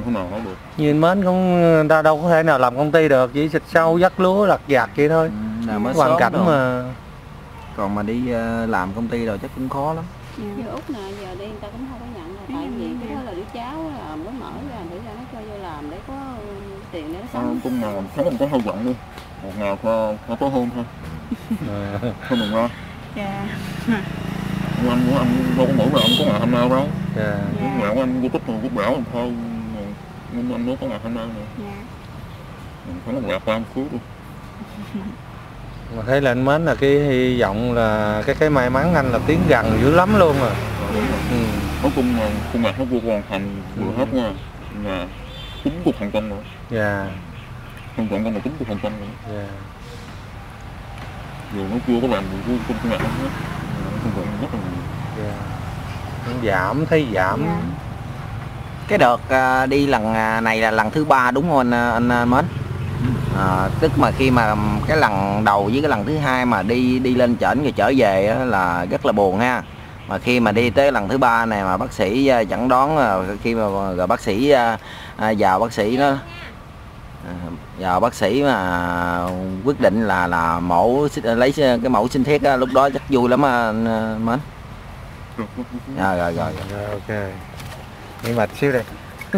không thể nào nói được. Như anh Mến cũng ta đâu có thể nào làm công ty được, chỉ xịt sâu dắt lúa lặt vặt vậy thôi. Hoàn cảnh rồi. mà. Còn mà đi làm công ty rồi chắc cũng khó lắm. Như Út nè, giờ đi người ta cũng không có nhận là tại vì cái đó là đứa cháu mới mở ra để ra nó cho vô làm để có tiền để nó sống. Cũng mà sống mình có hơi giận đi, một ngày có hơn thôi. Thôi mình ra. Dạ. Anh của anh đâu có mỗi ngày anh có ngày hôm nay đâu. Dạ. Ngày của anh vô tích rồi viết bảo anh thôi, nhưng anh mới có ngày hôm nay nè. Dạ. Mình phải là lạc quan phước luôn. Mà thấy là anh Mến là cái hy vọng là cái may mắn anh là tiến gần dữ lắm luôn rồi. Nói chung là công việc nó vừa hoàn thành vừa hết nha, là 90% rồi. Dạ. Quan trọng là 90% rồi. Dạ. Dù nó chưa có làm được công việc hết, công việc rất là nhiều. Dạ. Giảm, thấy giảm. Dạ. Cái đợt đi lần này là lần thứ 3 đúng không anh Mến? Tức mà khi mà cái lần đầu với cái lần thứ 2 mà đi lên trển rồi trở về á, là rất là buồn ha. Mà khi mà đi tới lần thứ 3 này mà bác sĩ chẩn đoán, khi mà rồi bác sĩ vào bác sĩ nó vào bác sĩ mà quyết định là mổ lấy cái mẫu sinh thiết á, lúc đó chắc vui lắm anh Mến. Rồi. Ok. Nghỉ mệt xíu đây.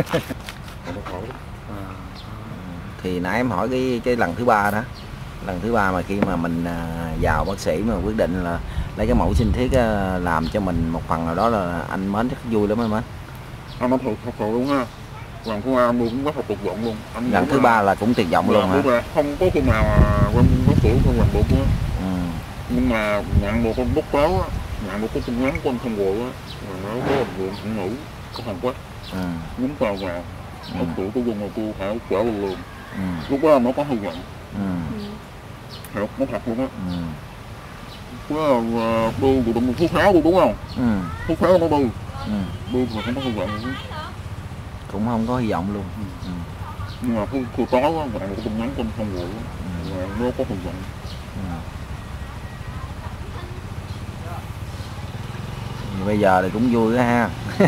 Thì nãy em hỏi cái lần thứ 3 đó, lần thứ 3 mà khi mà mình vào bác sĩ mà quyết định là lấy cái mẫu sinh thiết làm cho mình một phần nào đó là anh Mến chắc vui lắm anh Mến. Anh nói thật sự luôn ha, lần thứ 3 tôi cũng rất là tuyệt vọng luôn. Lần thứ 3 là cũng tuyệt vọng luôn hả? Không có khi nào quen bác sĩ không làm được nữa. Nhưng mà nhận được con bút báo á, nhận được cái tin nhắn của anh thông bộ á, là nó có bệnh viện thẳng nữ có Hàn Quốc, nhúng vào bác sĩ tôi dùng là tôi phải trả luôn. Lúc đó nó có hy vọng. Thật, nó thật luôn á. Có bưu của đồng thuốc pháo đúng không? Thuốc pháo nó bưu. Bưu mà không có hy vọng luôn. Cũng không có hy vọng luôn. Nhưng mà khi tối á, nhận được cái tin nhắn của anh thông bộ á, là nó có hy vọng. Bây giờ thì cũng vui đó ha.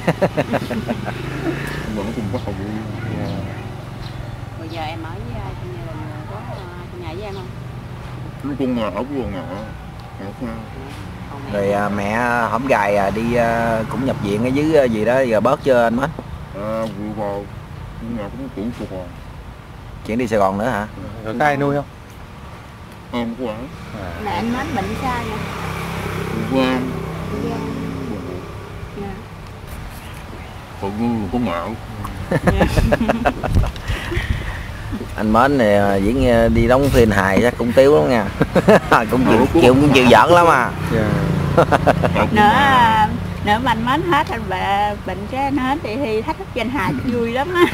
Nó cũng rất là vui. Bây giờ em ở với trong gia đình có trong nhà với em không? Nói chung là ở vườn nhà ở xa. Rồi mẹ hổm gài đi cũng nhập viện ở dưới gì đó giờ bớt chưa anh Mến? Vừa vào nhưng mà cũng chuyển Sài Gòn. Chuyển đi Sài Gòn nữa hả? Rồi có ai nuôi không? Không có ai. Là anh Mến bệnh sao vậy? Quang. Dạ. Tự nhiên có mạo. Anh Mến này diễn đi đóng phim hài chắc cũng tiếu lắm nha. cũng chịu giỡn lắm à. Nữa mà anh Mến hết anh bệnh cái anh hết thì thách thức danh hài vui lắm á.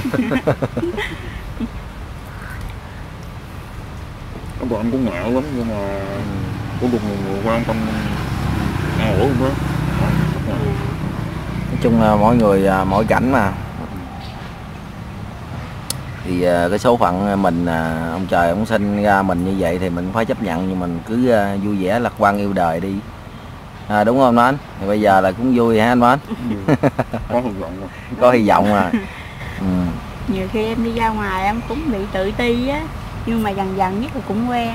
Các bạn cũng ngạo lắm nhưng mà có được người quan tâm ổn không đó. Nói chung là mỗi người mỗi cảnh mà. Thì cái số phận mình ông trời ông sinh ra mình như vậy thì mình phải chấp nhận, nhưng mình cứ vui vẻ lạc quan yêu đời đi. Đúng không anh? Thì bây giờ là cũng vui hả anh Mến? Có hy vọng rồi. Có hy vọng mà. Nhiều khi em đi ra ngoài em cũng bị tự ti á, nhưng mà dần dần nhất là cũng quen.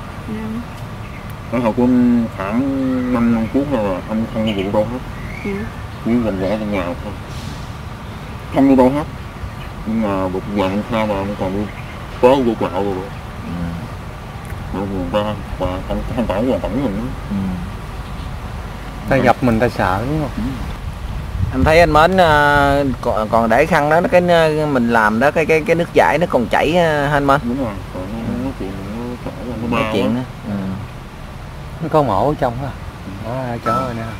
Ở học quân khoảng 5 năm trước rồi anh không đi vụ đâu hết. Chỉ gần gõ trong nhà thôi. Không đi đâu hết. Nhưng mà một lần sau mà anh còn đi có vô quạo rồi. Rồi người ta và không phải hoàn cảnh mình nữa. Ta gặp mình ta sợ đúng không? Anh thấy anh Mến còn để khăn đó cái mình làm đó cái nước chảy nó còn chảy anh Mến. Đúng rồi, còn nó chuyện nó chảy ra nó bao chuyện đó. Nó có mổ ở trong hả? Đó chó rồi nè.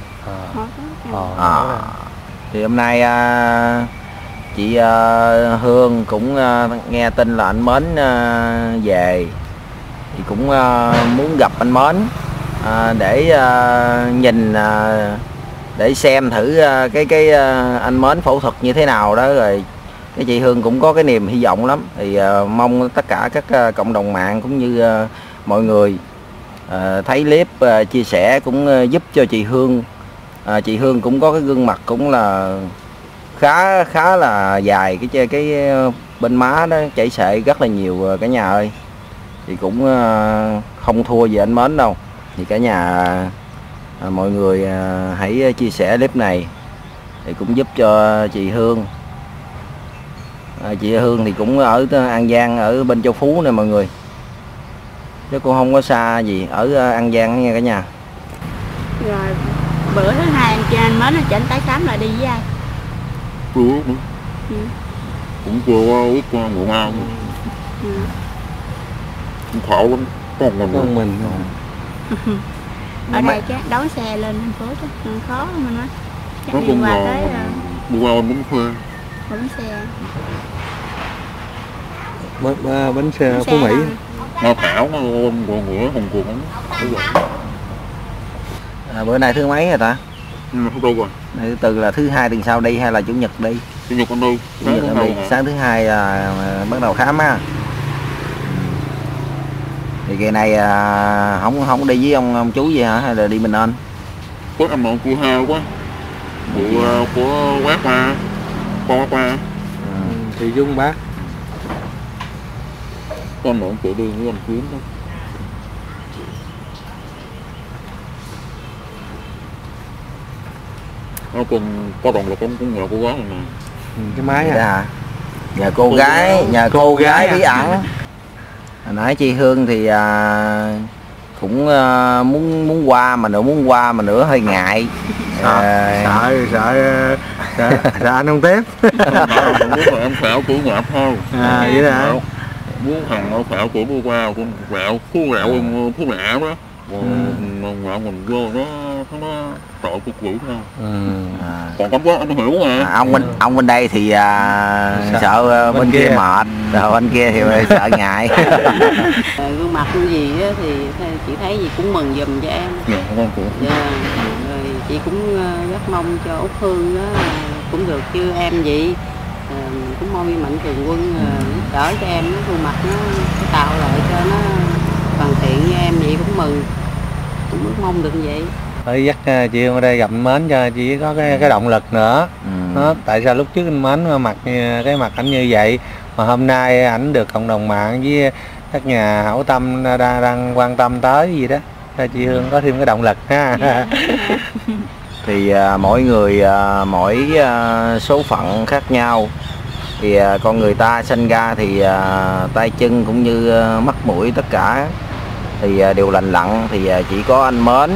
Thì hôm nay chị Hương cũng nghe tin là anh Mến về thì cũng muốn gặp anh Mến để nhìn để xem thử cái anh Mến phẫu thuật như thế nào đó, rồi cái chị Hương cũng có cái niềm hy vọng lắm. Thì mong tất cả các cộng đồng mạng cũng như mọi người thấy clip chia sẻ cũng giúp cho chị Hương. Chị Hương cũng có cái gương mặt cũng là khá là dài, cái bên má đó chảy xệ rất là nhiều cả nhà ơi. Thì cũng không thua gì anh Mến đâu. Thì cả nhà mọi người hãy chia sẻ clip này thì cũng giúp cho chị Hương. Chị Hương thì cũng ở An Giang, ở bên Châu Phú nè mọi người, chứ cũng không có xa gì, ở An Giang nha cả nhà. Rồi bữa thứ hai anh Mến là chỉnh tái khám lại đi với ai? Chưa nữa. Cũng chưa có ước ngủ ngang. Cũng khổ lắm, con mình không. Ở đây chắc đón xe lên thành phố chắc khó mình á. Chắc nó đi cũng qua là tới đi qua bến thuê. bến xe. Bánh xe Phú Mỹ. Nó Thảo nó còn ngựa Hồng Cuồng lắm. Bữa nay thứ mấy rồi ta? Không đâu rồi. Thứ Tư là thứ hai tuần sau đi hay là Chủ nhật đi? Chủ nhật con đi. Sáng thứ hai bắt đầu khám á. Thì kỳ này không đi với ông chú gì hả, hay là đi mình anh? Có anh bọn cua hao quá. Của quát qua. Con qua. Thì Dung bác. Con bọn tự đi với anh Kiếm đó. Nó còn có đồng là cũng nhờ cô gái này mà. Cái máy hả? Nhờ cô gái bí ẩn. Hồi nãy chị Hương thì cũng muốn qua mà nữa hơi ngại. Sợ anh không tiếp. Em xạo của ngạp thôi. Vậy hả? Muốn thằng nó xạo của bố qua con gạo phú mẹ đó. Ngạo mình vô nó tội phục vụ thôi. Còn cảm giác anh hiểu mà. Ông bên đây thì sợ bên kia mệt, rồi bên kia thì sợ ngại. Gương mặt như gì thì chị thấy gì cũng mừng giùm cho em. Rồi chị cũng rất mong cho Út Hương đó cũng được như em vậy. Cũng mong như Mạnh Thường Quân đỡ cho em, gương mặt nó tạo lại cho nó hoàn thiện như em vậy, cũng mừng, cũng ước mong được như vậy. Phải dắt chị Hương ở đây gặp anh Mến cho chị có cái động lực nữa. Nó tại sao lúc trước anh Mến mặt cái mặt ảnh như vậy mà hôm nay ảnh được cộng đồng mạng với các nhà hảo tâm đang quan tâm tới gì đó, cho chị Hương có thêm cái động lực ha. Thì mỗi người mỗi số phận khác nhau. Thì con người ta sinh ra thì tay chân cũng như mắt mũi tất cả thì đều lành lặn. Thì chỉ có anh Mến,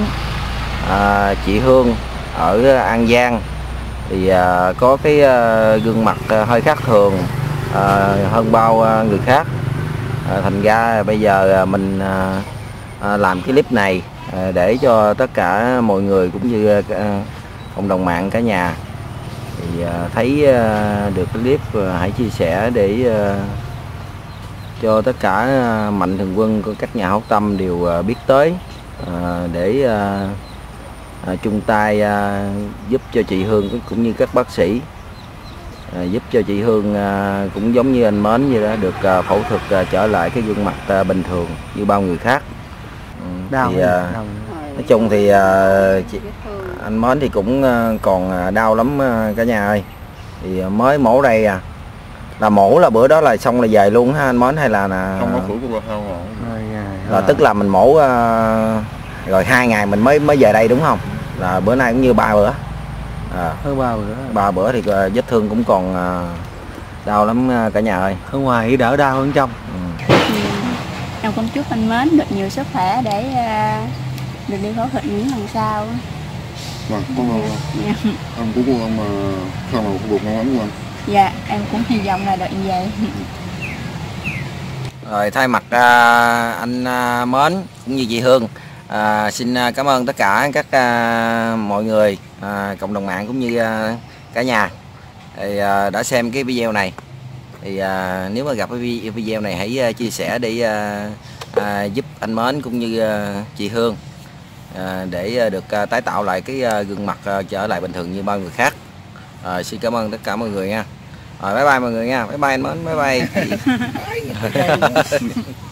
chị Hương ở An Giang thì có cái gương mặt hơi khác thường hơn bao người khác. Thành ra bây giờ mình làm cái clip này để cho tất cả mọi người cũng như cộng đồng mạng cả nhà thì thấy được cái clip, hãy chia sẻ để cho tất cả Mạnh Thường Quân của các nhà hảo tâm đều biết tới, để chung tay giúp cho chị Hương cũng như các bác sĩ, giúp cho chị Hương cũng giống như anh Mến vậy đó, được phẫu thuật trở lại cái gương mặt bình thường như bao người khác. Thì nói chung thì anh Mến thì cũng còn đau lắm cả nhà ơi. Thì mới mổ đây là mổ là bữa đó là xong là về luôn ha anh Mến, hay là tức là mình mổ rồi 2 ngày mình mới về đây đúng không? Là bữa nay cũng như 3 bữa. Ba bữa thì vết thương cũng còn đau lắm cả nhà ơi. Ở ngoài đỡ đau hơn trong. Em cũng chúc anh Mến được nhiều sức khỏe để được đi phẫu thuật những lần sau. Vâng, em cũng cố gắng mà sau này cũng được ngon lắm anh. Dạ, em cũng hy vọng là được như vậy. Rồi thay mặt anh Mến cũng như chị Hương, xin cảm ơn tất cả các mọi người, cộng đồng mạng cũng như cả nhà thì đã xem cái video này. Thì nếu mà gặp cái video này hãy chia sẻ để giúp anh Mến cũng như chị Hương để được tái tạo lại cái gương mặt trở lại bình thường như bao người khác. Xin cảm ơn tất cả mọi người nha. Rồi bye bye mọi người nha. Bye bye anh Mến, bye bye.